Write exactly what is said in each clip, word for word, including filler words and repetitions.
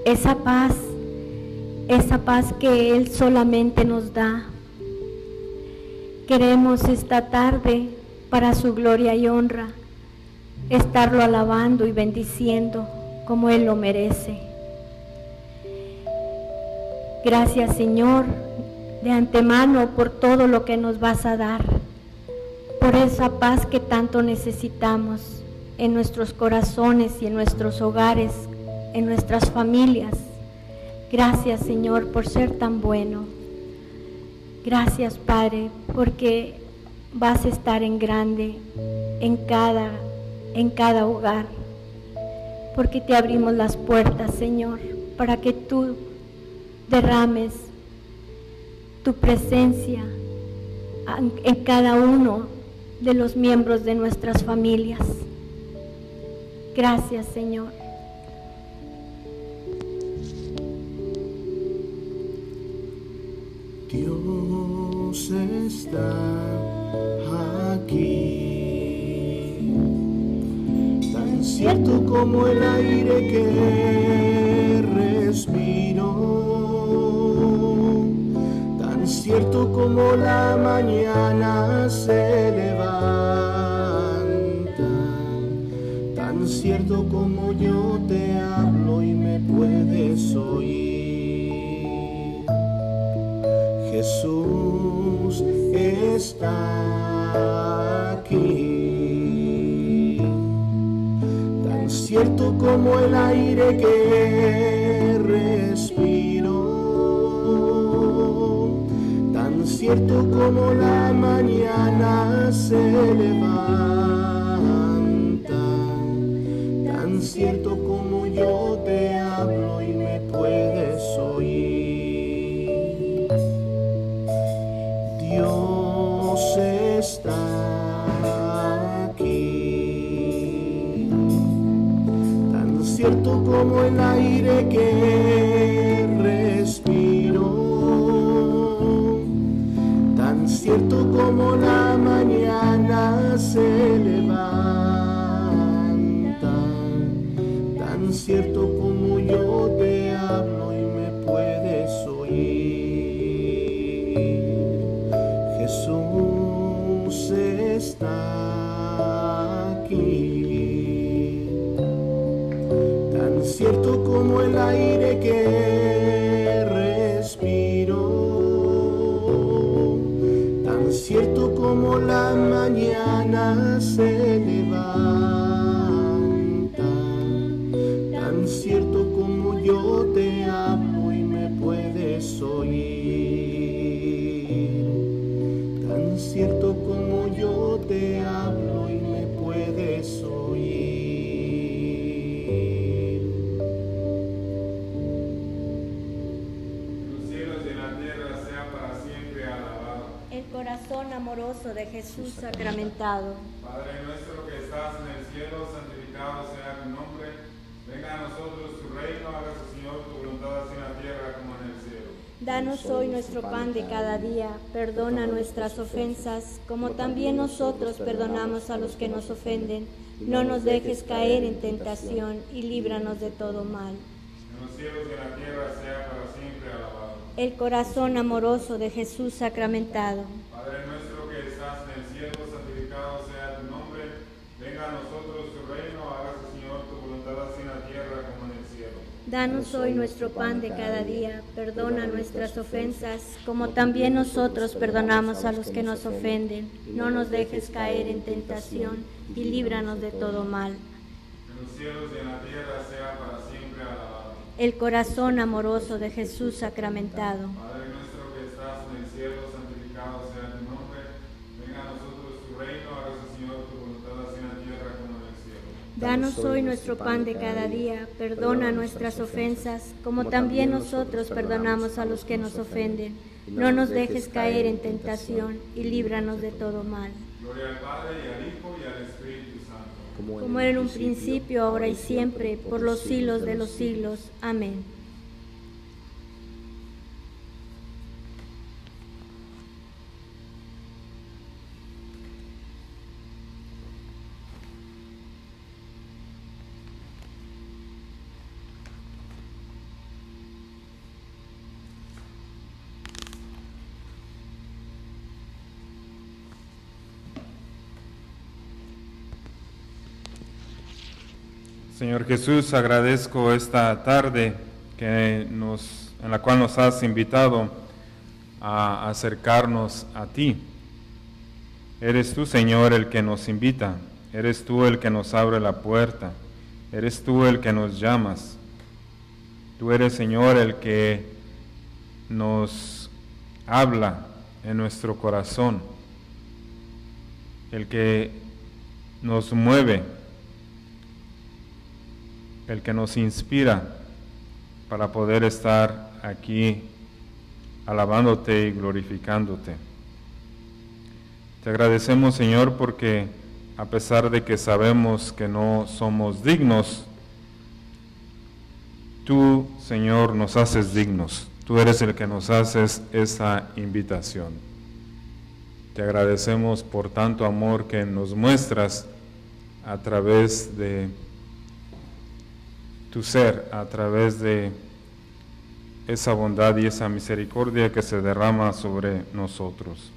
esa paz, esa paz que Él solamente nos da. Queremos esta tarde, para su gloria y honra, estarlo alabando y bendiciendo como Él lo merece. Gracias, Señor, de antemano por todo lo que nos vas a dar, por esa paz que tanto necesitamos en nuestros corazones y en nuestros hogares, en nuestras familias. Gracias, Señor, por ser tan bueno. Gracias, Padre, porque vas a estar en grande en cada, en cada hogar, porque te abrimos las puertas, Señor, para que tú derrames tu presencia en cada uno de los miembros de nuestras familias. Gracias, Señor. Dios está aquí, tan cierto como el aire que respiro, tan cierto como la mañana se levanta, tan cierto como yo te hablo y me puedes oír. Jesús está aquí, tan cierto como el aire que respiro, tan cierto como la mañana se levanta, tan cierto como yo te hablo y me puedes oír. Dios está aquí, tan cierto como el aire que respiro, tan cierto como la mañana se levanta, tan cierto como yo te hablo y me puedes oír. Jesús está aquí, tan cierto como el aire que respiro, tan cierto como la mañana se levanta, tan cierto como yo te hablo y me puedes oír, tan cierto como yo te hablo y me puedes oír. Los cielos y la tierra sea para siempre alabado. El corazón amoroso de Jesús sacramentado. Padre nuestro que estás en el cielo, santificado sea tu nombre. Venga a nosotros tu reino, hágase, Señor, tu voluntad así en la tierra como en el cielo. Danos hoy nuestro pan de cada día, perdona nuestras ofensas, como también nosotros perdonamos a los que nos ofenden. No nos dejes caer en tentación y líbranos de todo mal. En los cielos y en la tierra sea para siempre alabado. El corazón amoroso de Jesús sacramentado. Padre nuestro que estás en el cielo, santificado sea tu nombre. Venga a nosotros tu reino, hágase, Señor, tu voluntad así en la tierra como en el cielo. Danos hoy nuestro pan de cada día, perdona nuestras ofensas, como también nosotros perdonamos a los que nos ofenden. No nos dejes caer en tentación y líbranos de todo mal. En los cielos y en la tierra sea para siempre alabado. El corazón amoroso de Jesús sacramentado. Padre nuestro que estás en el cielo, santificado sea tu nombre. Venga a nosotros tu reino, hágase, Señor, tu voluntad así en la tierra como en el cielo. Danos hoy nuestro pan de cada día, perdona nuestras ofensas, como también nosotros perdonamos a los que nos ofenden. No nos dejes caer en tentación y líbranos de todo mal. Gloria al Padre y al Hijo y al Espíritu Santo. Como era en un principio, ahora y siempre, por los siglos de los siglos. Amén. Señor Jesús, agradezco esta tarde que nos, en la cual nos has invitado a acercarnos a ti. Eres tú, Señor, el que nos invita, eres tú el que nos abre la puerta, eres tú el que nos llamas. Tú eres, Señor, el que nos habla en nuestro corazón, el que nos mueve, el que nos inspira para poder estar aquí alabándote y glorificándote. Te agradecemos, Señor, porque a pesar de que sabemos que no somos dignos, tú, Señor, nos haces dignos. Tú eres el que nos haces esa invitación. Te agradecemos por tanto amor que nos muestras a través de tu ser, a través de esa bondad y esa misericordia que se derrama sobre nosotros.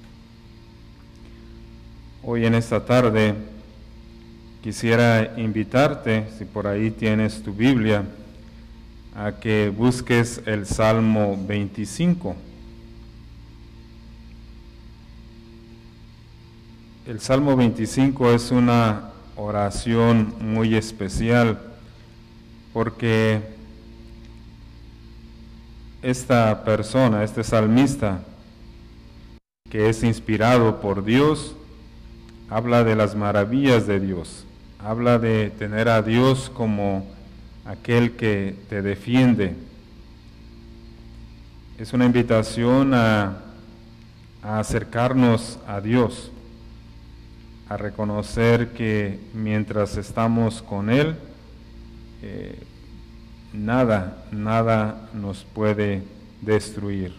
Hoy en esta tarde quisiera invitarte, si por ahí tienes tu Biblia, a que busques el Salmo veinticinco. El Salmo veinticinco es una oración muy especial porque esta persona, este salmista, que es inspirado por Dios, habla de las maravillas de Dios, habla de tener a Dios como aquel que te defiende. Es una invitación a, a acercarnos a Dios, a reconocer que mientras estamos con Él, eh, nada, nada nos puede destruir.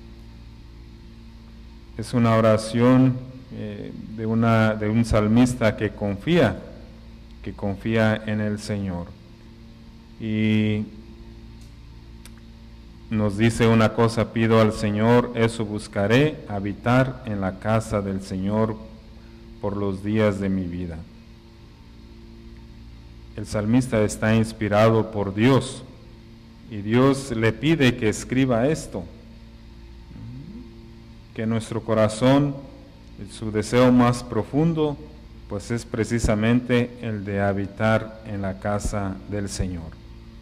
Es una oración eh, de, una, de un salmista que confía, que confía en el Señor. Y nos dice una cosa: pido al Señor, eso buscaré, habitar en la casa del Señor por los días de mi vida. El salmista está inspirado por Dios y Dios le pide que escriba esto, que nuestro corazón, su deseo más profundo, pues es precisamente el de habitar en la casa del Señor.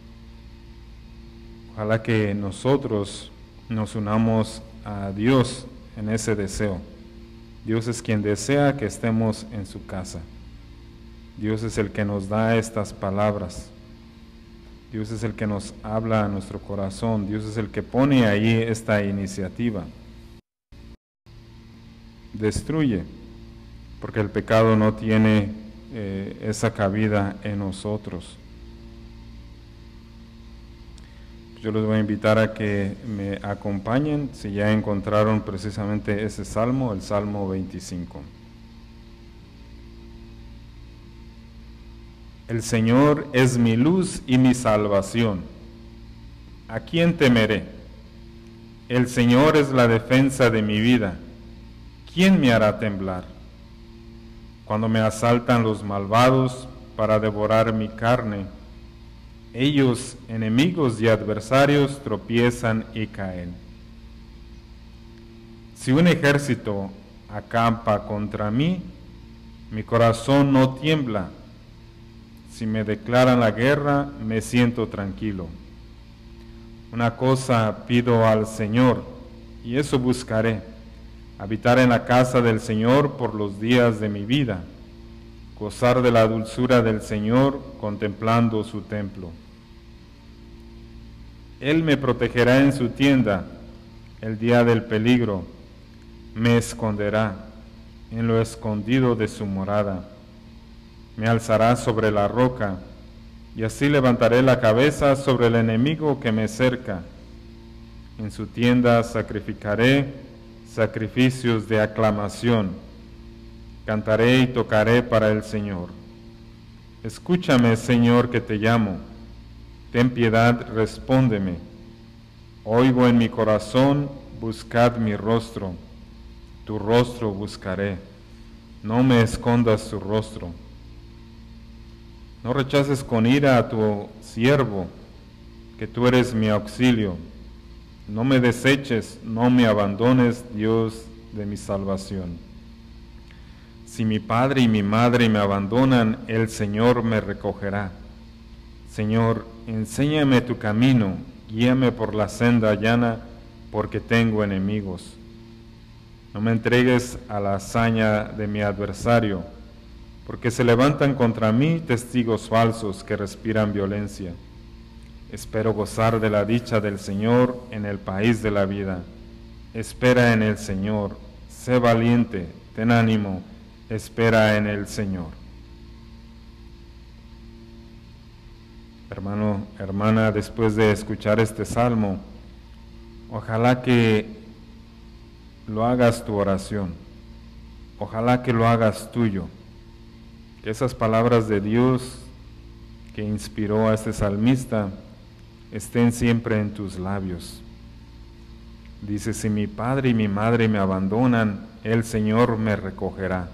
Ojalá que nosotros nos unamos a Dios en ese deseo. Dios es quien desea que estemos en su casa. Dios es el que nos da estas palabras. Dios es el que nos habla a nuestro corazón. Dios es el que pone ahí esta iniciativa. Destruye, porque el pecado no tiene eh, esa cabida en nosotros. Yo les voy a invitar a que me acompañen, si ya encontraron precisamente ese salmo, el Salmo veinticinco. El Señor es mi luz y mi salvación. ¿A quién temeré? El Señor es la defensa de mi vida. ¿Quién me hará temblar? Cuando me asaltan los malvados para devorar mi carne, ellos, enemigos y adversarios, tropiezan y caen. Si un ejército acampa contra mí, mi corazón no tiembla. Si me declaran la guerra, me siento tranquilo. Una cosa pido al Señor, y eso buscaré: habitar en la casa del Señor por los días de mi vida, gozar de la dulzura del Señor contemplando su templo. Él me protegerá en su tienda el día del peligro, me esconderá en lo escondido de su morada. Me alzará sobre la roca, y así levantaré la cabeza sobre el enemigo que me cerca. En su tienda sacrificaré sacrificios de aclamación. Cantaré y tocaré para el Señor. Escúchame, Señor, que te llamo. Ten piedad, respóndeme. Oigo en mi corazón, buscad mi rostro. Tu rostro buscaré. No me escondas tu rostro. No rechaces con ira a tu siervo, que tú eres mi auxilio. No me deseches, no me abandones, Dios de mi salvación. Si mi padre y mi madre me abandonan, el Señor me recogerá. Señor, enséñame tu camino, guíame por la senda llana, porque tengo enemigos. No me entregues a la hazaña de mi adversario, porque se levantan contra mí testigos falsos que respiran violencia. Espero gozar de la dicha del Señor en el país de la vida. Espera en el Señor, sé valiente, ten ánimo, espera en el Señor. Hermano, hermana, después de escuchar este salmo, ojalá que lo hagas tu oración, ojalá que lo hagas tuyo, que esas palabras de Dios que inspiró a este salmista estén siempre en tus labios. Dice, si mi padre y mi madre me abandonan, el Señor me recogerá.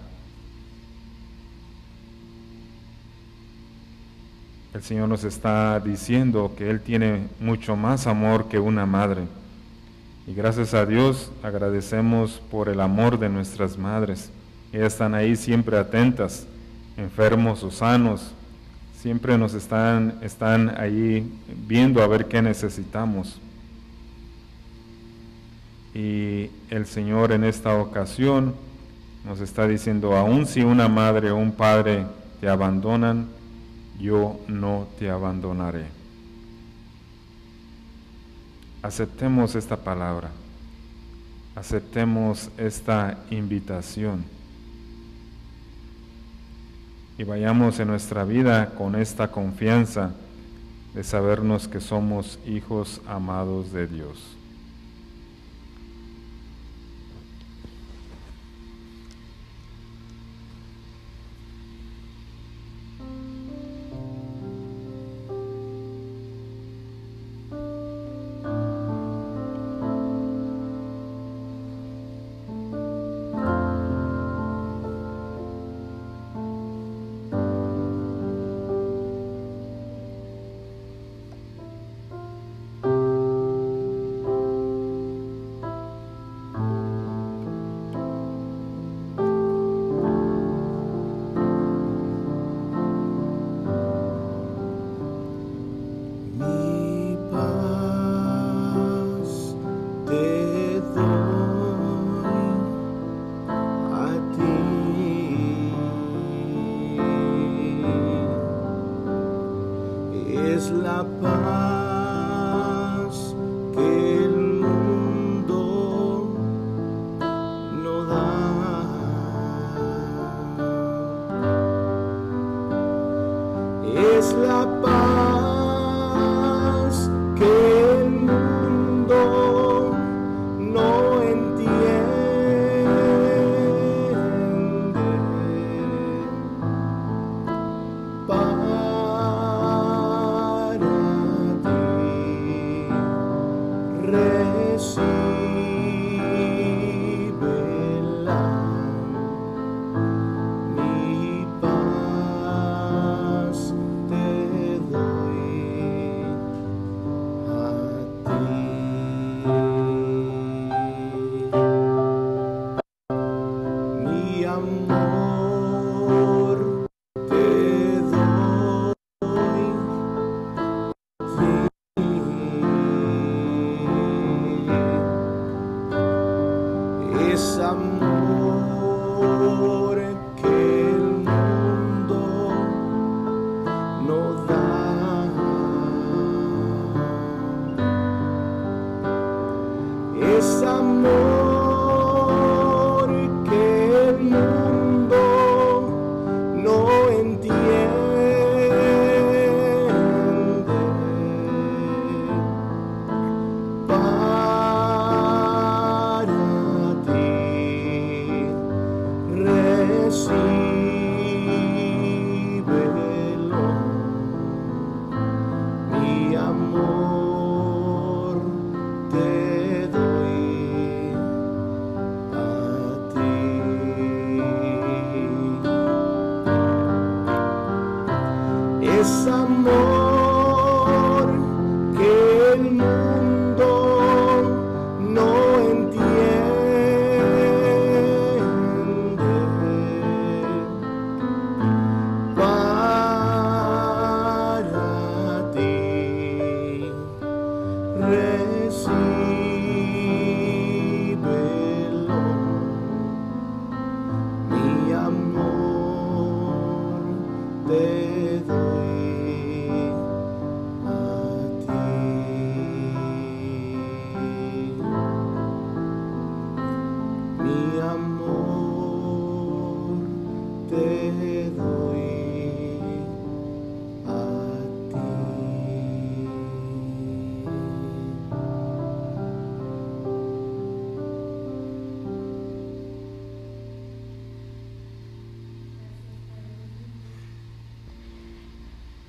El Señor nos está diciendo que Él tiene mucho más amor que una madre. Y gracias a Dios agradecemos por el amor de nuestras madres. Ellas están ahí siempre atentas, enfermos o sanos. Siempre nos están, están ahí viendo a ver qué necesitamos. Y el Señor en esta ocasión nos está diciendo, aun si una madre o un padre te abandonan, yo no te abandonaré. Aceptemos esta palabra, aceptemos esta invitación y vayamos en nuestra vida con esta confianza de sabernos que somos hijos amados de Dios.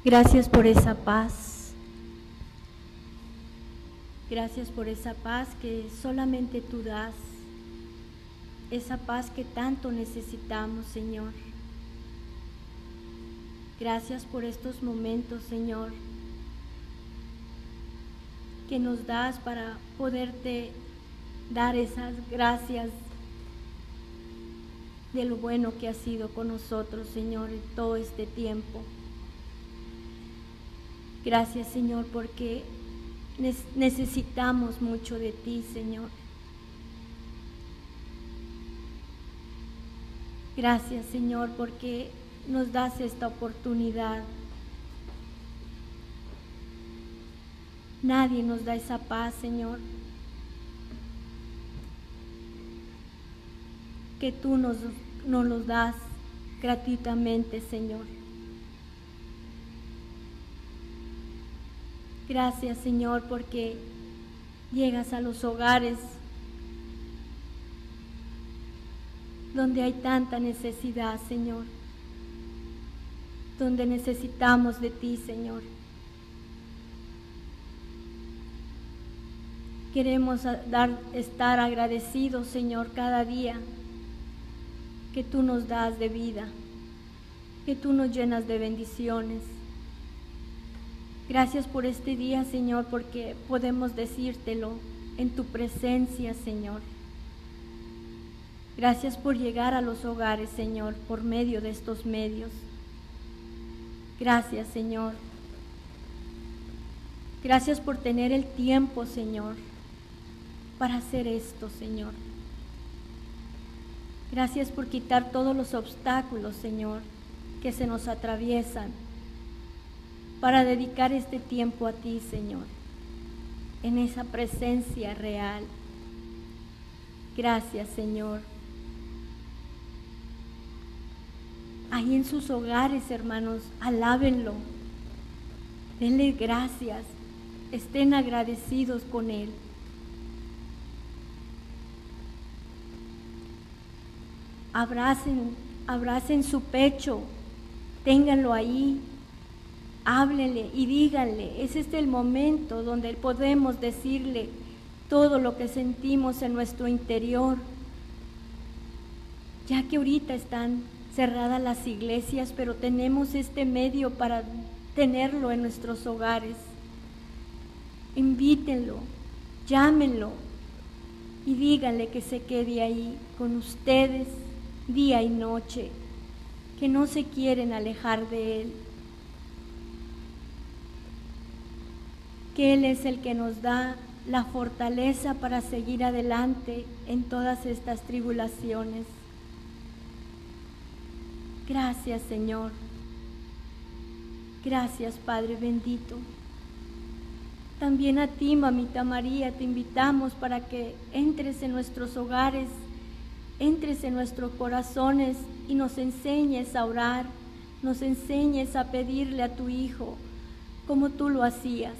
Gracias por esa paz. Gracias por esa paz que solamente tú das. Esa paz que tanto necesitamos, Señor. Gracias por estos momentos, Señor, que nos das para poderte dar esas gracias de lo bueno que has sido con nosotros, Señor, en todo este tiempo. Gracias, Señor, porque necesitamos mucho de ti, Señor. Gracias, Señor, porque nos das esta oportunidad. Nadie nos da esa paz, Señor, que tú nos, nos los das gratuitamente, Señor. Gracias, Señor, porque llegas a los hogares donde hay tanta necesidad, Señor, donde necesitamos de ti, Señor. Queremos dar, estar agradecidos, Señor, cada día que tú nos das de vida, que tú nos llenas de bendiciones. Gracias por este día, Señor, porque podemos decírtelo en tu presencia, Señor. Gracias por llegar a los hogares, Señor, por medio de estos medios. Gracias, Señor. Gracias por tener el tiempo, Señor, para hacer esto, Señor. Gracias por quitar todos los obstáculos, Señor, que se nos atraviesan, para dedicar este tiempo a ti, Señor, en esa presencia real. Gracias, Señor. Ahí en sus hogares, hermanos, alábenlo, denle gracias, estén agradecidos con Él. Abracen, abracen su pecho, ténganlo ahí, háblenle y díganle. Ese es el momento donde podemos decirle todo lo que sentimos en nuestro interior, ya que ahorita están cerradas las iglesias, pero tenemos este medio para tenerlo en nuestros hogares. Invítenlo, llámenlo y díganle que se quede ahí con ustedes día y noche, que no se quieren alejar de Él, que Él es el que nos da la fortaleza para seguir adelante en todas estas tribulaciones. Gracias, Señor. Gracias, Padre bendito. También a ti, Mamita María, te invitamos para que entres en nuestros hogares, entres en nuestros corazones y nos enseñes a orar, nos enseñes a pedirle a tu Hijo como tú lo hacías.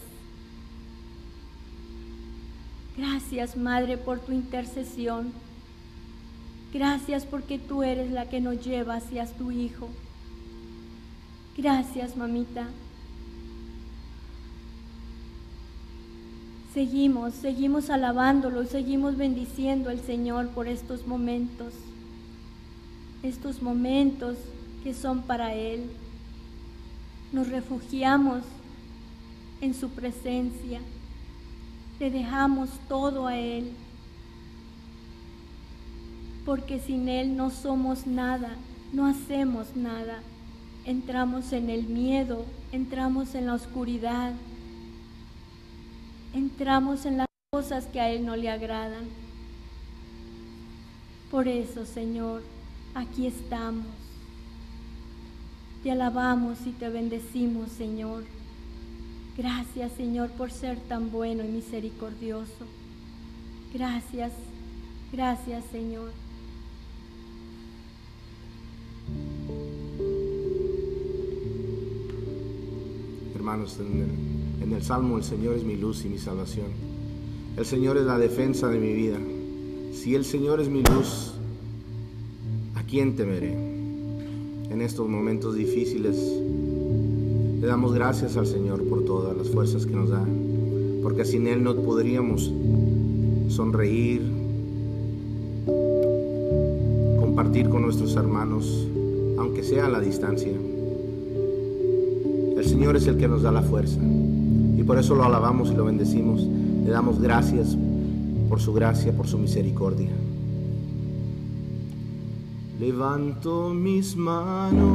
Gracias, Madre, por tu intercesión. Gracias porque tú eres la que nos lleva hacia tu Hijo. Gracias, Mamita. Seguimos, seguimos alabándolo y seguimos bendiciendo al Señor por estos momentos, estos momentos que son para Él. Nos refugiamos en su presencia, le dejamos todo a Él, porque sin Él no somos nada, no hacemos nada. Entramos en el miedo, entramos en la oscuridad, entramos en las cosas que a Él no le agradan. Por eso, Señor, aquí estamos. Te alabamos y te bendecimos, Señor. Gracias, Señor, por ser tan bueno y misericordioso. Gracias, gracias, Señor. Hermanos, en el, en el Salmo, el Señor es mi luz y mi salvación. El Señor es la defensa de mi vida. Si el Señor es mi luz, ¿a quién temeré? En estos momentos difíciles, Le damos gracias al Señor por todas las fuerzas que nos da, porque sin Él no podríamos sonreír, compartir con nuestros hermanos, aunque sea a la distancia. El Señor es el que nos da la fuerza y por eso lo alabamos y lo bendecimos. Le damos gracias por su gracia, por su misericordia. Levanto mis manos,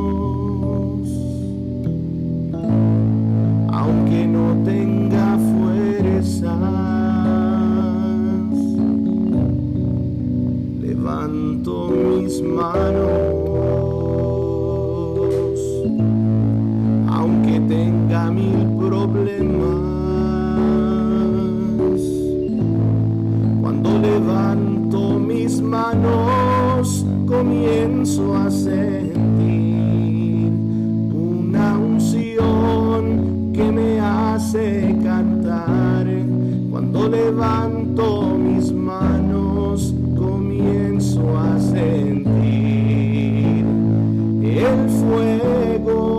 aunque no tenga fuerzas. Levanto mis manos, aunque tenga mil problemas. Cuando levanto mis manos, comienzo a sentir una unción que me hace cantar. Cuando levanto mis manos, comienzo a sentir el fuego.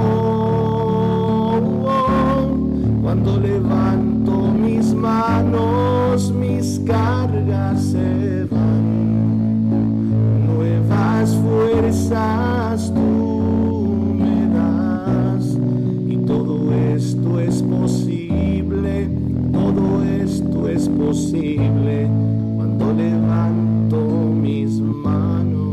Cuando levanto mis manos, mis cargas se van. Nuevas fuerzas tú me das, y todo esto es posible, todo esto es posible cuando levanto mis manos.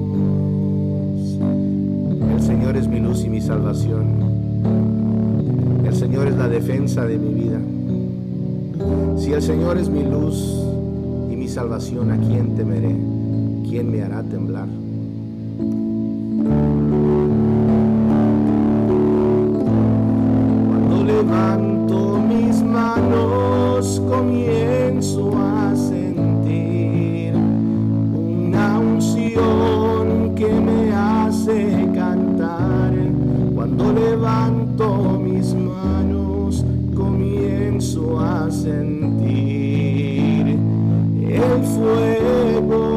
El Señor es mi luz y mi salvación. El Señor es la defensa de mi vida. Si el Señor es mi luz y mi salvación, ¿a quién temeré? ¿Quién me hará temblar? Cuando levanto mis manos, comienzo a sentir una unción que me hace cantar. Cuando levanto mis manos, comienzo a sentir el fuego.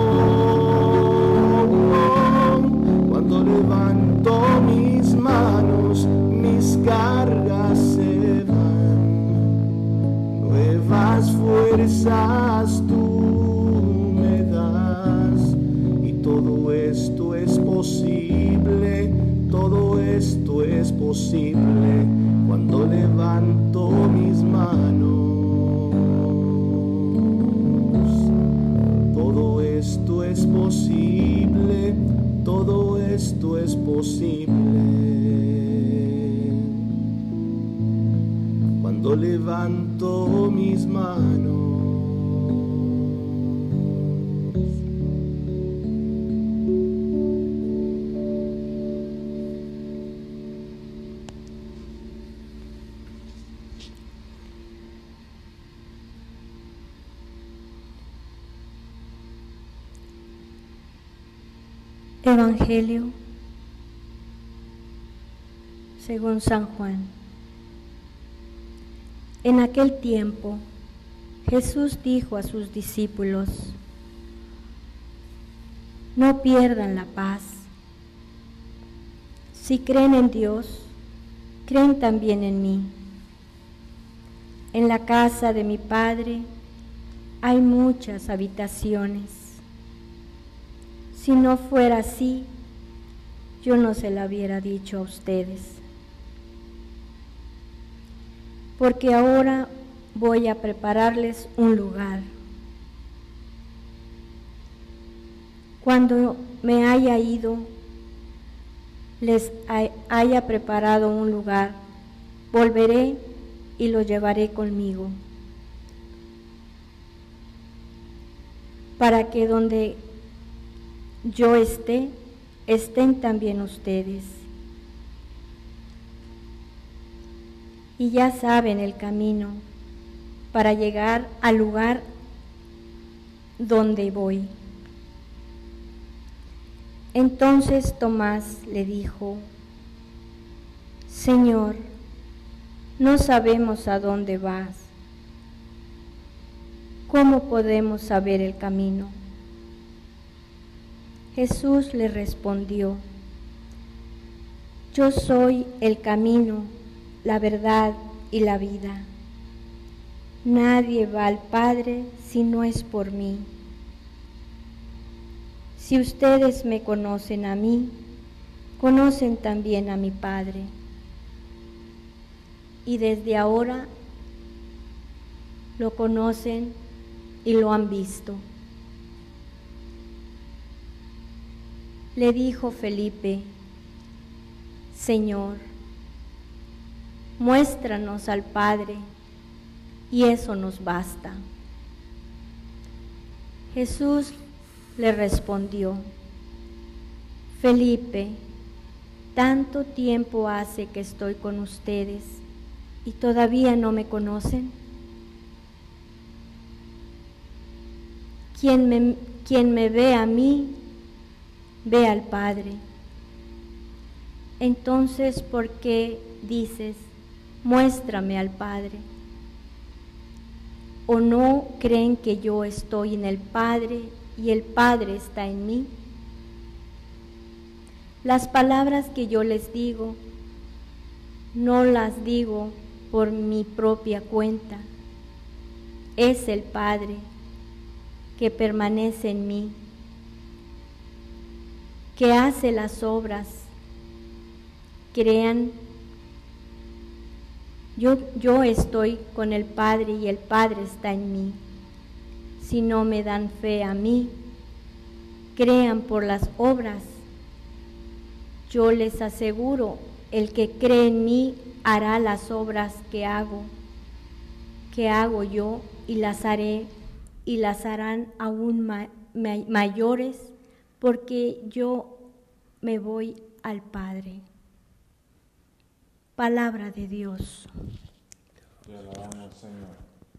Cuando levanto mis manos, mis cargas se van. Nuevas fuerzas tú me das, y todo esto es posible, todo esto es posible cuando levanto mis manos. Todo esto es posible, todo esto es posible cuando levanto mis manos. Evangelio según San Juan. En aquel tiempo, Jesús dijo a sus discípulos: no pierdan la paz. Si creen en Dios, creen también en mí. En la casa de mi Padre hay muchas habitaciones. Si no fuera así, yo no se la hubiera dicho a ustedes. Porque ahora voy a prepararles un lugar. Cuando me haya ido, les haya preparado un lugar, volveré y lo llevaré conmigo, para que donde yo esté, estén también ustedes. Y ya saben el camino para llegar al lugar donde voy. Entonces Tomás le dijo: Señor, no sabemos a dónde vas. ¿Cómo podemos saber el camino? Jesús le respondió: Yo soy el camino, la verdad y la vida. Nadie va al Padre si no es por mí. Si ustedes me conocen a mí, conocen también a mi Padre. Y desde ahora lo conocen y lo han visto. Le dijo Felipe: Señor, muéstranos al Padre, y eso nos basta. Jesús le respondió: Felipe, tanto tiempo hace que estoy con ustedes, ¿y todavía no me conocen? Quien me, quien me ve a mí, ve al Padre. Entonces, ¿por qué dices, muéstrame al Padre? ¿O no creen que yo estoy en el Padre y el Padre está en mí? Las palabras que yo les digo, no las digo por mi propia cuenta. Es el Padre que permanece en mí, que hace las obras. Crean, yo, yo estoy con el Padre y el Padre está en mí. Si no me dan fe a mí, crean por las obras. Yo les aseguro, el que cree en mí hará las obras que hago, que hago yo, y las haré, y las harán aún ma- ma- mayores, porque yo me voy al Padre. Palabra de Dios. Te alabamos, Señor.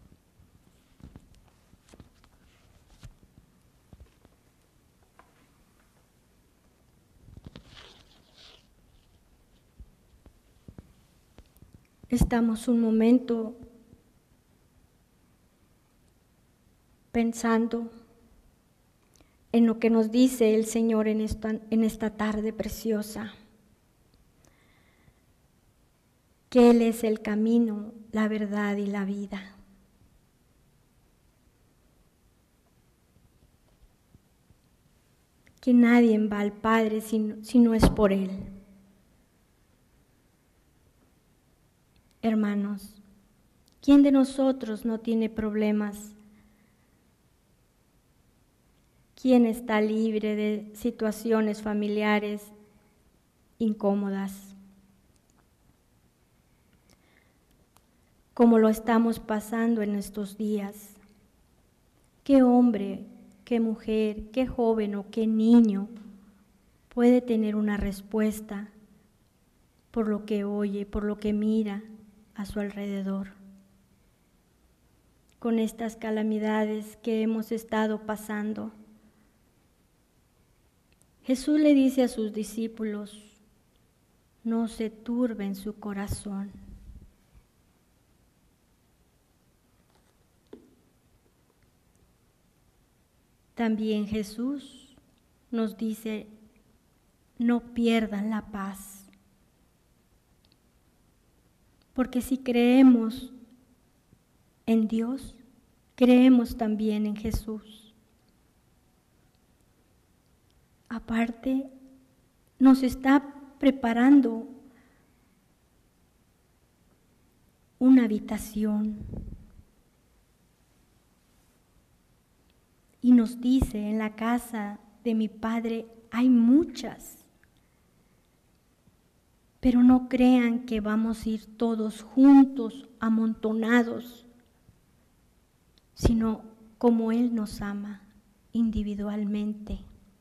Estamos un momento pensando en lo que nos dice el Señor en esta, en esta tarde preciosa, que Él es el camino, la verdad y la vida. Que nadie va al Padre si no, si no es por Él. Hermanos, ¿quién de nosotros no tiene problemas? ¿Quién está libre de situaciones familiares incómodas? Como lo estamos pasando en estos días. ¿Qué hombre, qué mujer, qué joven o qué niño puede tener una respuesta por lo que oye, por lo que mira a su alrededor? Con estas calamidades que hemos estado pasando, Jesús le dice a sus discípulos: no se turben su corazón. También Jesús nos dice: no pierdan la paz. Porque si creemos en Dios, creemos también en Jesús. Aparte, nos está preparando una habitación. Y nos dice: en la casa de mi Padre hay muchas. Pero no crean que vamos a ir todos juntos, amontonados, sino como Él nos ama individualmente.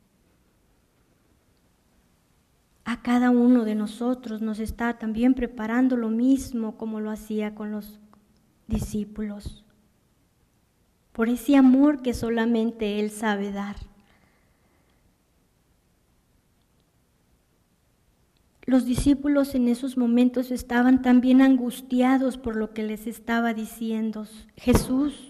A cada uno de nosotros nos está también preparando lo mismo como lo hacía con los discípulos, por ese amor que solamente Él sabe dar. Los discípulos en esos momentos estaban también angustiados por lo que les estaba diciendo Jesús,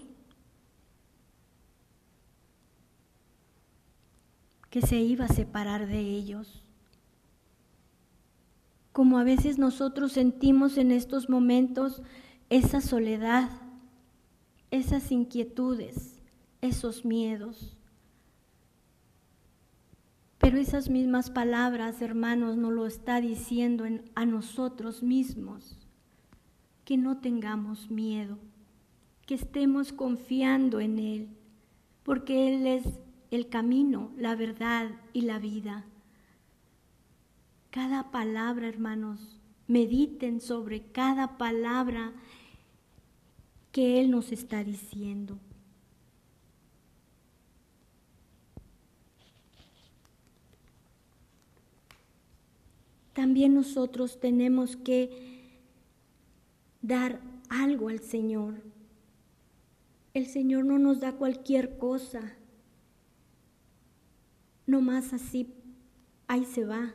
que se iba a separar de ellos. como a veces nosotros sentimos en estos momentos esa soledad, esas inquietudes, esos miedos. Pero esas mismas palabras, hermanos, nos lo está diciendo en, a nosotros mismos, que no tengamos miedo, que estemos confiando en Él, porque Él es el camino, la verdad y la vida. Cada palabra, hermanos, mediten sobre cada palabra que Él nos está diciendo. También nosotros tenemos que dar algo al Señor. El Señor no nos da cualquier cosa, no más así, ahí se va.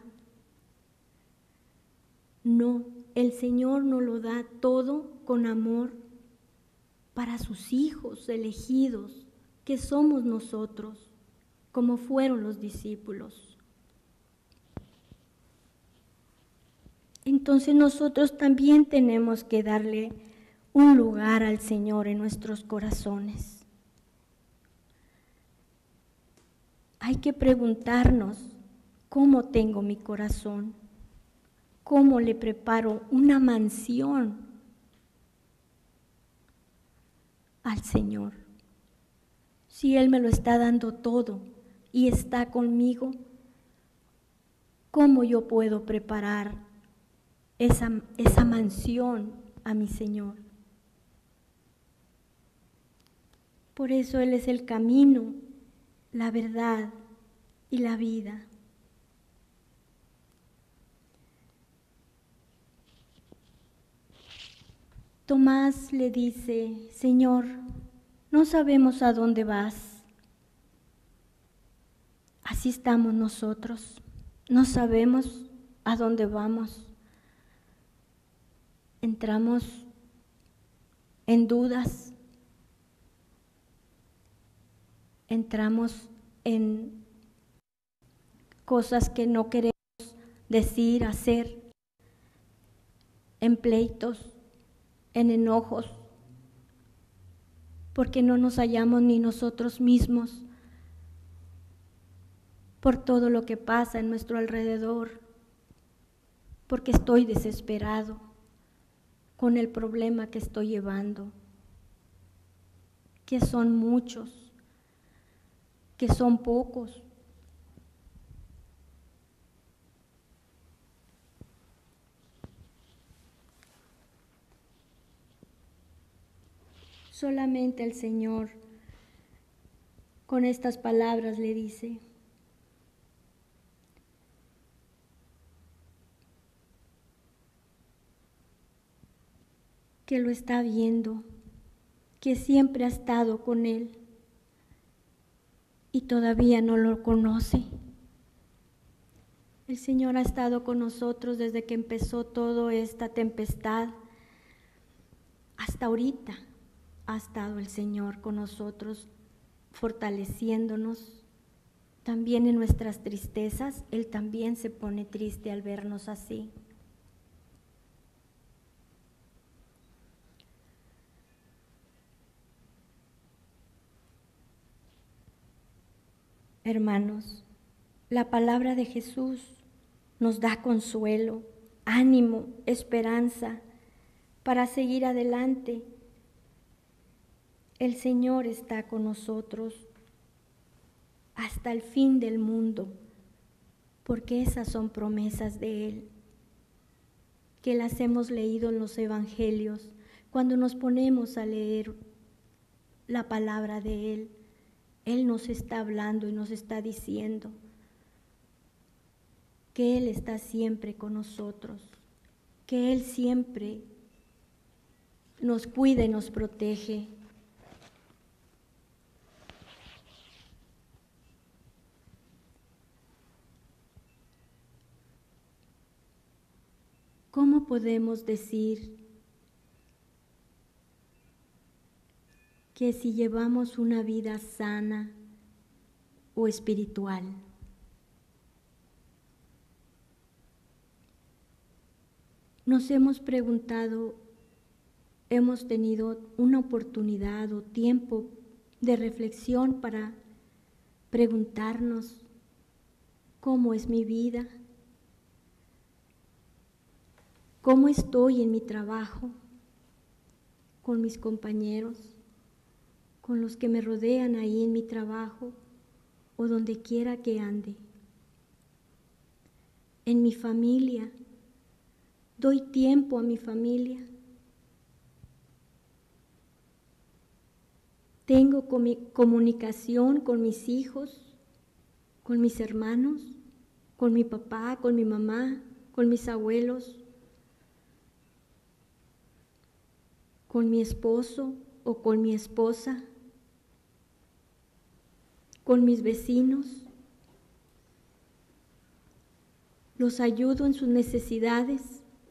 No, el Señor nos lo da todo con amor para sus hijos elegidos, que somos nosotros, como fueron los discípulos. Entonces nosotros también tenemos que darle un lugar al Señor en nuestros corazones. Hay que preguntarnos, ¿cómo tengo mi corazón? ¿Cómo le preparo una mansión al Señor? Si Él me lo está dando todo y está conmigo, ¿cómo yo puedo preparar esa, esa mansión a mi Señor? Por eso Él es el camino, la verdad y la vida. Tomás le dice, Señor, no sabemos a dónde vas. Así estamos nosotros, no sabemos a dónde vamos. Entramos en dudas, entramos en cosas que no queremos decir, hacer, en pleitos, en enojos, porque no nos hallamos ni nosotros mismos por todo lo que pasa en nuestro alrededor, porque estoy desesperado con el problema que estoy llevando, que son muchos, que son pocos. Solamente el Señor con estas palabras le dice, que lo está viendo, que siempre ha estado con Él y todavía no lo conoce. El Señor ha estado con nosotros desde que empezó toda esta tempestad. Hasta ahorita ha estado el Señor con nosotros, fortaleciéndonos. También en nuestras tristezas, Él también se pone triste al vernos así. Hermanos, la palabra de Jesús nos da consuelo, ánimo, esperanza para seguir adelante. El Señor está con nosotros hasta el fin del mundo, porque esas son promesas de Él, que las hemos leído en los evangelios, cuando nos ponemos a leer la palabra de Él. Él nos está hablando y nos está diciendo que Él está siempre con nosotros, que Él siempre nos cuida y nos protege. ¿Cómo podemos decir que si llevamos una vida sana o espiritual? nos hemos preguntado, hemos tenido una oportunidad o tiempo de reflexión para preguntarnos cómo es mi vida, cómo estoy en mi trabajo, con mis compañeros, con los que me rodean ahí en mi trabajo o donde quiera que ande. En mi familia, doy tiempo a mi familia. Tengo comunicación con mis hijos, con mis hermanos, con mi papá, con mi mamá, con mis abuelos, con mi esposo o con mi esposa, con mis vecinos. Los ayudo en sus necesidades.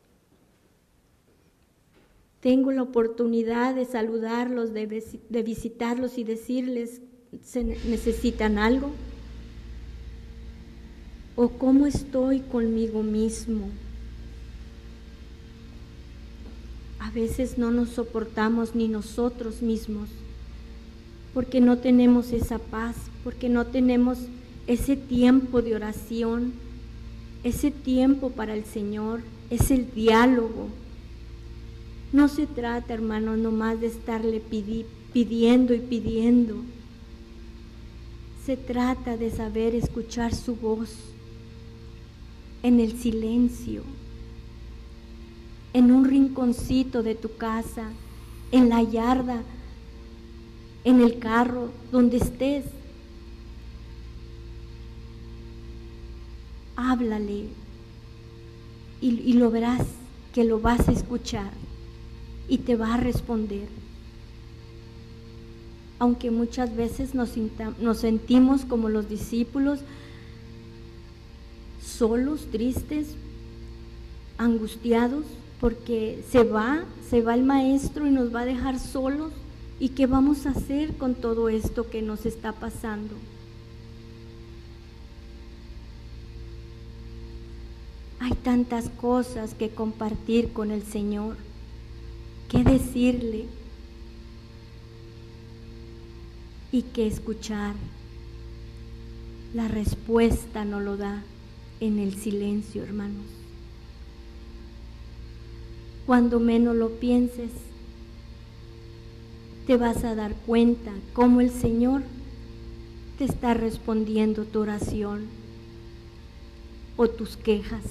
Tengo la oportunidad de saludarlos, de, de visitarlos y decirles si necesitan algo. O cómo estoy conmigo mismo. A veces no nos soportamos ni nosotros mismos, porque no tenemos esa paz, porque no tenemos ese tiempo de oración, ese tiempo para el Señor, es el diálogo. No se trata, hermanos, nomás de estarle pidi- pidiendo y pidiendo. Se trata de saber escuchar su voz en el silencio, en un rinconcito de tu casa, en la yarda, en el carro, donde estés. Háblale y, y lo verás que lo vas a escuchar y te va a responder. Aunque muchas veces nos, nos sentimos como los discípulos, solos, tristes, angustiados, porque se va, se va el maestro y nos va a dejar solos. ¿Y qué vamos a hacer con todo esto que nos está pasando? Hay tantas cosas que compartir con el Señor, que decirle y que escuchar. La respuesta no lo da en el silencio, hermanos. Cuando menos lo pienses, te vas a dar cuenta cómo el Señor te está respondiendo tu oración o tus quejas.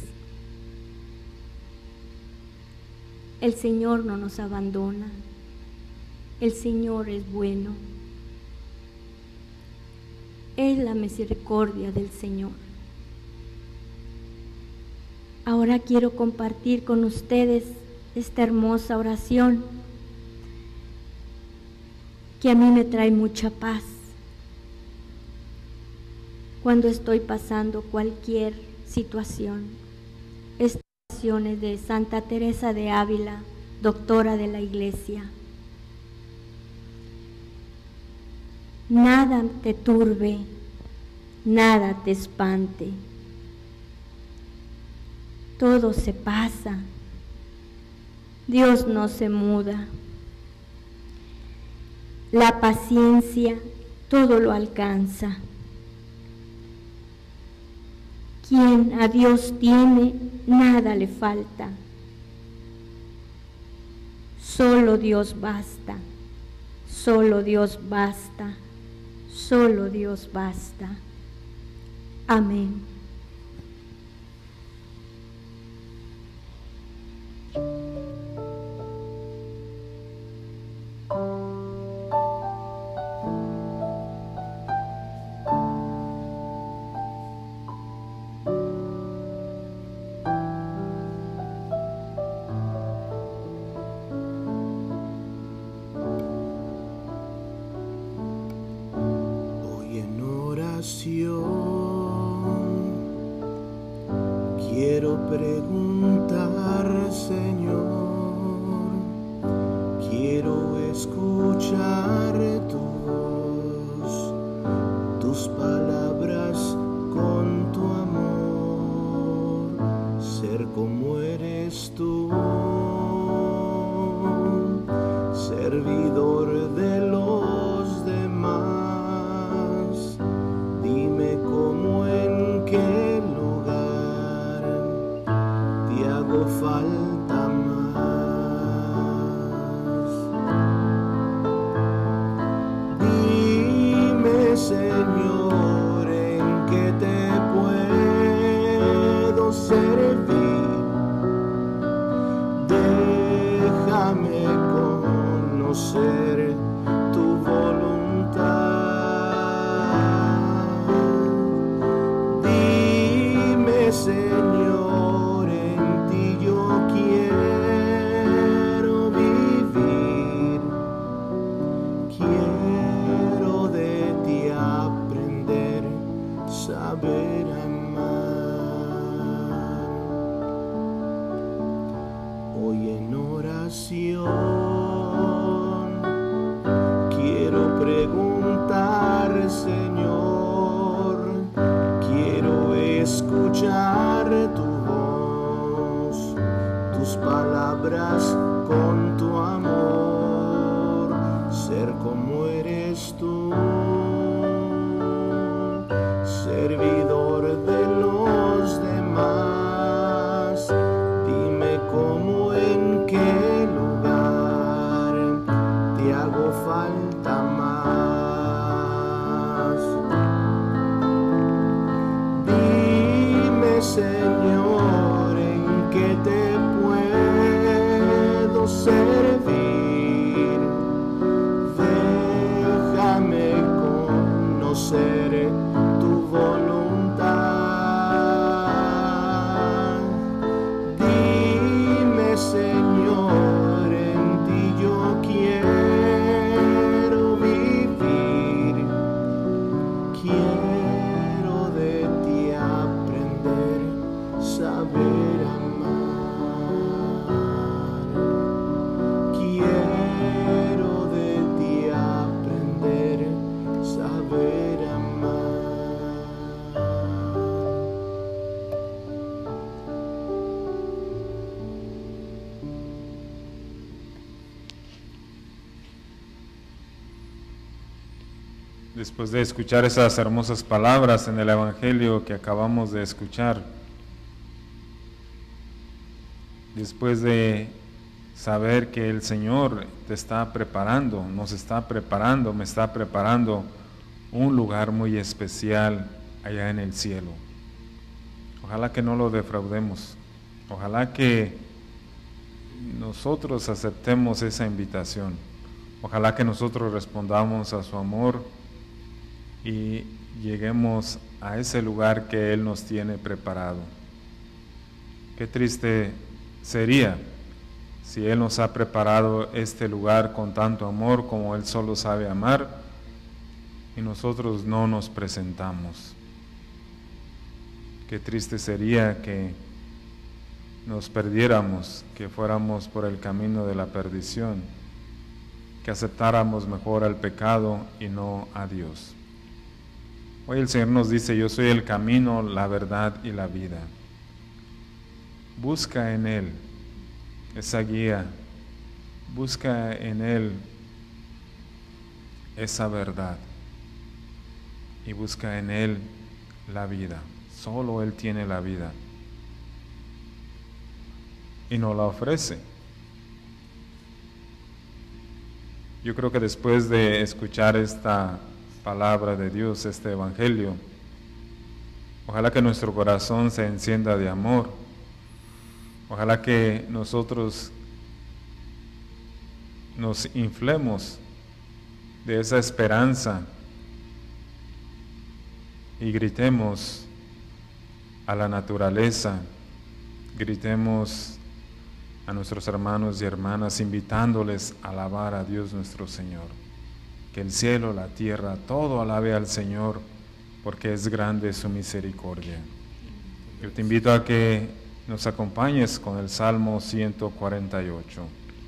El Señor no nos abandona. El Señor es bueno. Es la misericordia del Señor. Ahora quiero compartir con ustedes esta hermosa oración que a mí me trae mucha paz cuando estoy pasando cualquier situación. Esta oración es de Santa Teresa de Ávila, doctora de la Iglesia. Nada te turbe, nada te espante. Todo se pasa. Dios no se muda. La paciencia todo lo alcanza. Quien a Dios tiene, nada le falta. Solo Dios basta, solo Dios basta, solo Dios basta. Amén. Quiero preguntar, Señor, quiero escuchar tu voz, tus palabras con tu amor, ser como eres tú. servidor de los demás. Dime cómo, en qué lugar te hago falta más. Dime, Señor, en qué te puedo servir. Déjame conocer tu voluntad. Dime, Señor, en ti yo quiero vivir. Quiero de ti aprender, saber amar. Hoy en oración quiero preguntar, Señor, quiero escuchar tu voz, tus palabras con tu amor, ser como eres tú, servidor de los demás. Dime cómo, en qué lugar te hago falta más. Dime, Señor, en qué te puedo servir. Déjame conocer tu voluntad. Dime, Señor, en ti yo quiero vivir. Quiero de ti aprender, saber amar. Quiero de ti aprender, saber amar. Después de escuchar esas hermosas palabras en el Evangelio que acabamos de escuchar, después de saber que el Señor te está preparando, nos está preparando, me está preparando un lugar muy especial allá en el cielo. Ojalá que no lo defraudemos, ojalá que nosotros aceptemos esa invitación, ojalá que nosotros respondamos a su amor y lleguemos a ese lugar que Él nos tiene preparado. Qué triste sería si Él nos ha preparado este lugar con tanto amor como Él solo sabe amar y nosotros no nos presentamos. Qué triste sería que nos perdiéramos, que fuéramos por el camino de la perdición, que aceptáramos mejor al pecado y no a Dios. Hoy el Señor nos dice: yo soy el camino, la verdad y la vida. Busca en Él esa guía, busca en Él esa verdad y busca en Él la vida. Solo Él tiene la vida y nos la ofrece. Yo creo que después de escuchar esta palabra de Dios, este Evangelio, ojalá que nuestro corazón se encienda de amor, ojalá que nosotros nos inflemos de esa esperanza y gritemos a la naturaleza, gritemos a nuestros hermanos y hermanas, invitándoles a alabar a Dios nuestro Señor. Que el cielo, la tierra, todo alabe al Señor, porque es grande su misericordia. Yo te invito a que nos acompañes con el Salmo ciento cuarenta y ocho.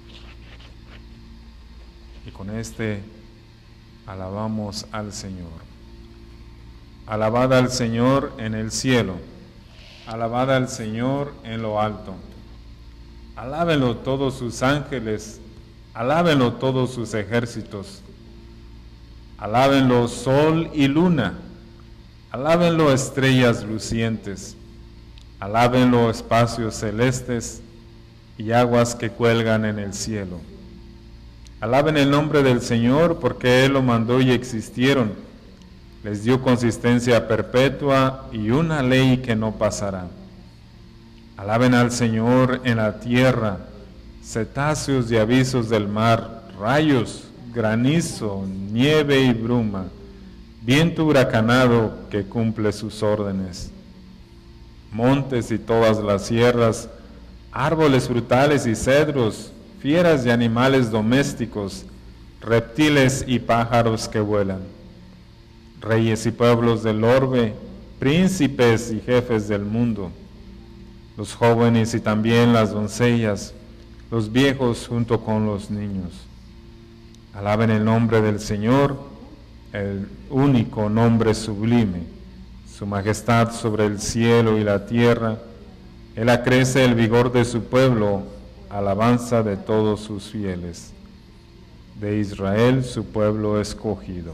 Y con este alabamos al Señor. Alabad al Señor en el cielo, alabad al Señor en lo alto. Alábenlo todos sus ángeles, Alábenlo todos sus ejércitos. Alábenlo sol y luna. Alábenlo estrellas lucientes. Alábenlo espacios celestes y aguas que cuelgan en el cielo. Alaben el nombre del Señor, porque Él lo mandó y existieron. Les dio consistencia perpetua y una ley que no pasará. Alaben al Señor en la tierra, cetáceos y avisos del mar, rayos, granizo, nieve y bruma, viento huracanado que cumple sus órdenes. Montes y todas las sierras, árboles frutales y cedros, fieras y animales domésticos, reptiles y pájaros que vuelan, reyes y pueblos del orbe, príncipes y jefes del mundo, los jóvenes y también las doncellas, los viejos junto con los niños. Alaben el nombre del Señor, el único nombre sublime, su majestad sobre el cielo y la tierra. Él acrece el vigor de su pueblo, alabanza de todos sus fieles, de Israel su pueblo escogido.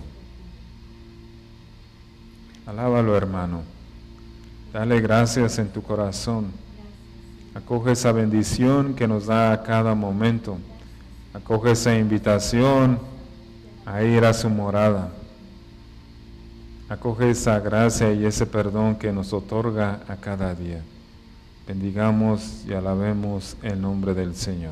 Alábalo, hermano. Dale gracias en tu corazón. Acoge esa bendición que nos da a cada momento. Acoge esa invitación a ir a su morada. Acoge esa gracia y ese perdón que nos otorga a cada día. Bendigamos y alabemos el nombre del Señor.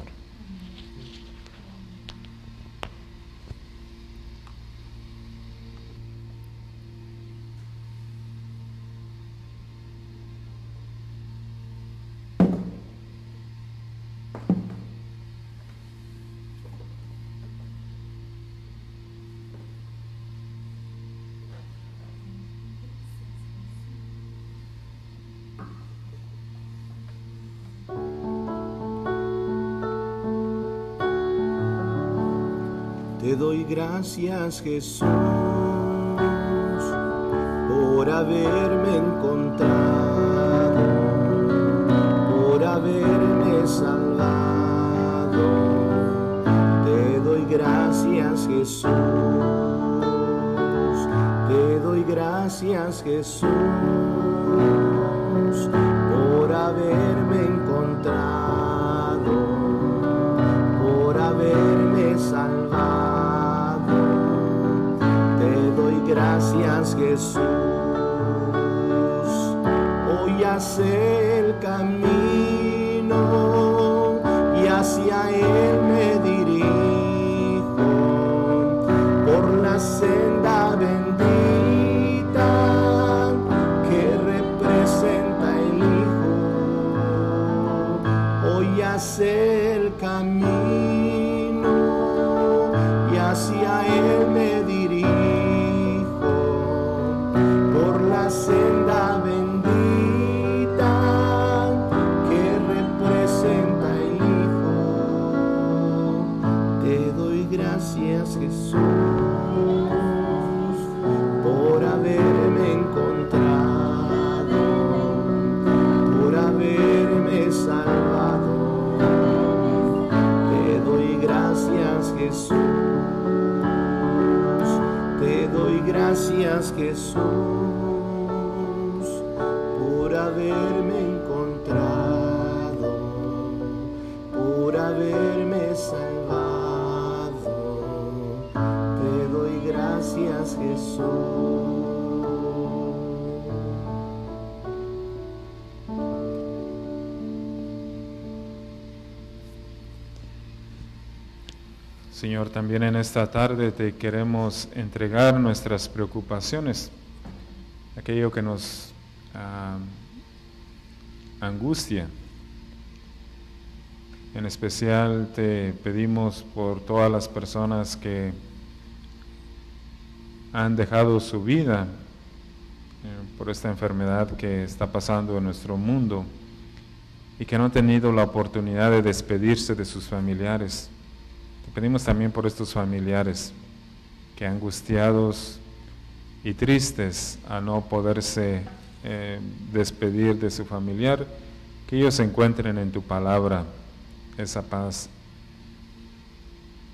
Te doy gracias, Jesús, por haberme encontrado, por haberme salvado. Te doy gracias, Jesús, te doy gracias, Jesús, por haberme encontrado, por haberme salvado. Gracias, Jesús. Hoy hace el camino y hacia Él me dirijo por la senda bendita que representa el Hijo. Hoy hace el camino y hacia Él me dirijo. Senda bendita que representa el Hijo. Te doy gracias, Jesús, por haberme encontrado, por haberme salvado. Te doy gracias, Jesús, te doy gracias, Jesús, por haberme encontrado, por haberme salvado. Te doy gracias, Jesús. Señor, también en esta tarde te queremos entregar nuestras preocupaciones, aquello que nos Uh, angustia. En especial te pedimos por todas las personas que han dejado su vida eh, por esta enfermedad que está pasando en nuestro mundo y que no han tenido la oportunidad de despedirse de sus familiares. Te pedimos también por estos familiares que angustiados y tristes a no poderse Eh, despedir de su familiar, que ellos encuentren en tu palabra esa paz,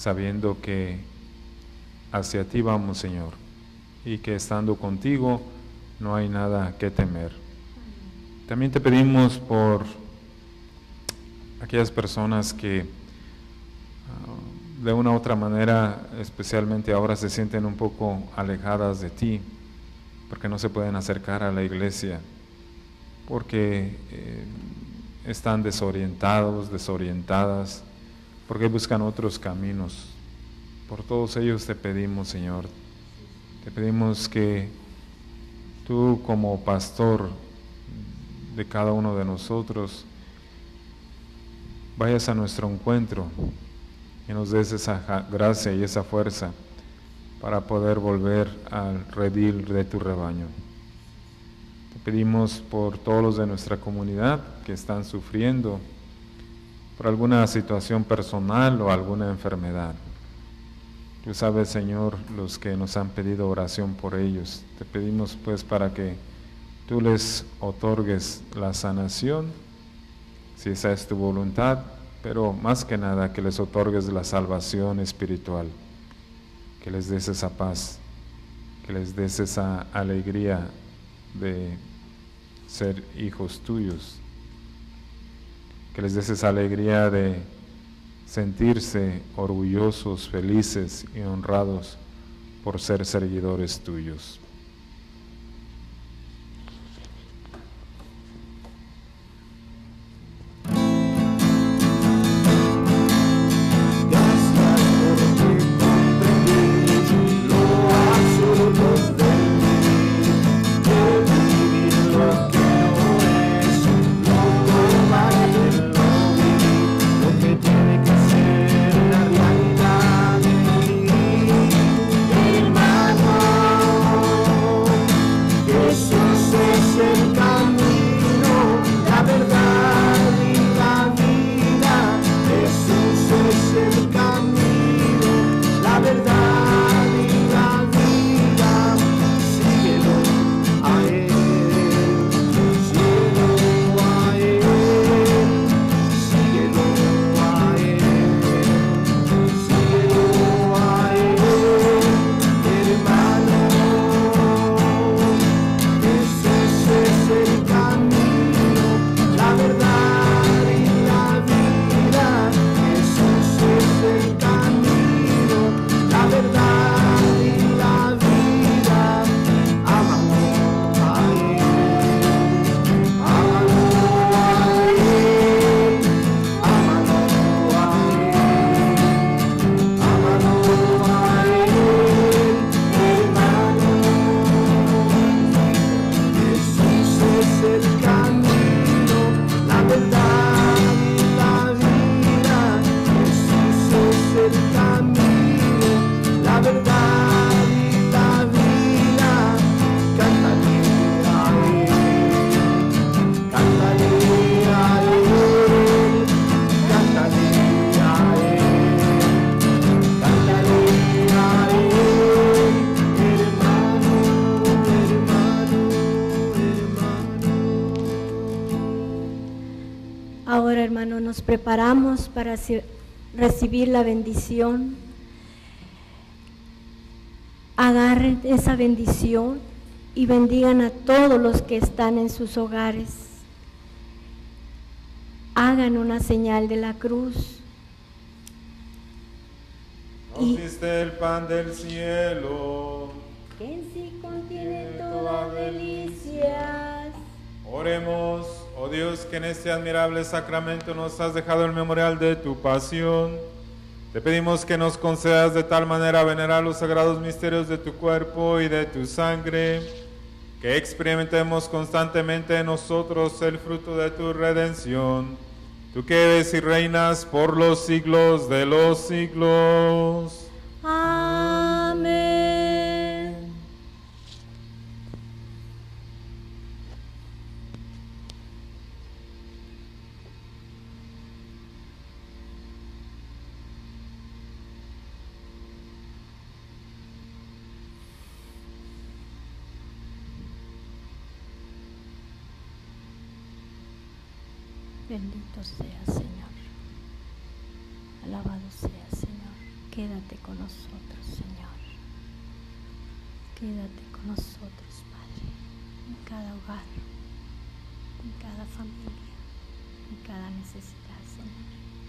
sabiendo que hacia ti vamos, Señor, y que estando contigo no hay nada que temer. También te pedimos por aquellas personas que uh, de una u otra manera, especialmente ahora, se sienten un poco alejadas de ti, porque no se pueden acercar a la iglesia, porque eh, están desorientados, desorientadas, porque buscan otros caminos. Por todos ellos te pedimos, Señor, te pedimos que tú como pastor de cada uno de nosotros vayas a nuestro encuentro y nos des esa gracia y esa fuerza para poder volver al redil de tu rebaño. Te pedimos por todos los de nuestra comunidad que están sufriendo por alguna situación personal o alguna enfermedad. Tú sabes, Señor, los que nos han pedido oración por ellos. Te pedimos pues para que tú les otorgues la sanación, si esa es tu voluntad, pero más que nada que les otorgues la salvación espiritual, que les des esa paz, que les des esa alegría de ser hijos tuyos, que les des esa alegría de sentirse orgullosos, felices y honrados por ser seguidores tuyos. Ahora, hermano, nos preparamos para recibir la bendición. Agarren esa bendición y bendigan a todos los que están en sus hogares. Hagan una señal de la cruz. Nos diste el pan del cielo, que en sí contiene todas delicias. Oremos, oh Dios, que en este admirable sacramento nos has dejado el memorial de tu pasión. Te pedimos que nos concedas de tal manera venerar los sagrados misterios de tu cuerpo y de tu sangre, que experimentemos constantemente en nosotros el fruto de tu redención. Tú que vives y reinas por los siglos de los siglos. Amén. Bendito sea, Señor. Alabado sea, Señor. Quédate con nosotros, Señor. Quédate con nosotros, Padre, en cada hogar, en cada familia, en cada necesidad, Señor.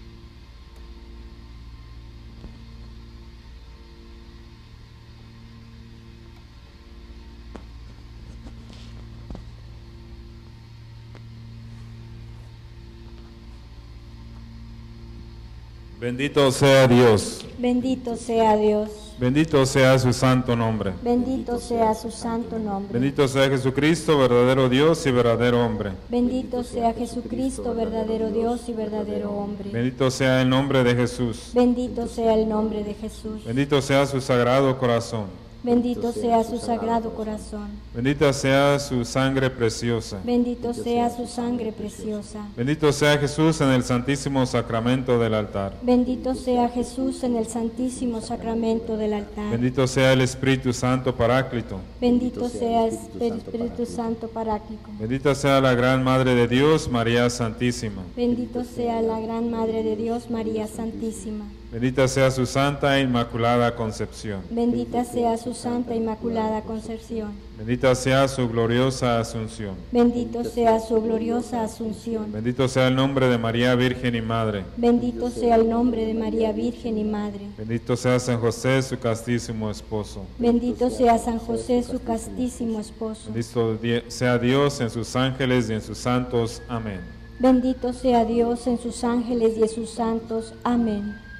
Bendito sea Dios. Bendito sea Dios. Bendito sea su santo nombre. Bendito sea su santo nombre. Bendito sea Jesucristo, verdadero Dios y verdadero hombre. Bendito sea Jesucristo, verdadero Dios y verdadero hombre. Bendito sea el nombre de Jesús. Bendito sea el nombre de Jesús. Bendito sea su sagrado corazón. Bendito sea su sagrado corazón. Bendita sea su sangre preciosa. Bendito sea su sangre preciosa. Bendito sea Jesús en el santísimo sacramento del altar. Bendito sea Jesús en el santísimo sacramento del altar. Bendito sea el Espíritu Santo Paráclito. Bendito sea el Espíritu Santo Paráclito. Bendita sea la gran Madre de Dios, María Santísima. Bendito sea la gran Madre de Dios, María Santísima. Bendita sea su santa e inmaculada concepción. Bendita sea su santa e inmaculada concepción. Bendita sea su gloriosa asunción. Bendito sea su gloriosa asunción. Bendito sea el nombre de María Virgen y Madre. Bendito sea el nombre de María Virgen y Madre. Bendito sea San José, su castísimo esposo. Bendito sea San José, su castísimo esposo. Bendito sea Dios en sus ángeles y en sus santos. Amén. Bendito sea Dios en sus ángeles y en sus santos. Amén.